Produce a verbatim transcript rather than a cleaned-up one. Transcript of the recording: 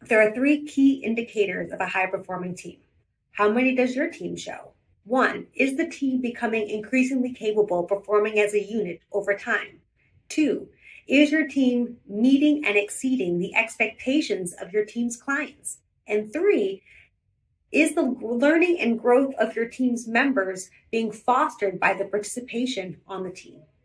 There are three key indicators of a high-performing team. How many does your team show? One, is the team becoming increasingly capable of performing as a unit over time? Two, is your team meeting and exceeding the expectations of your team's clients? And three, is the learning and growth of your team's members being fostered by the participation on the team?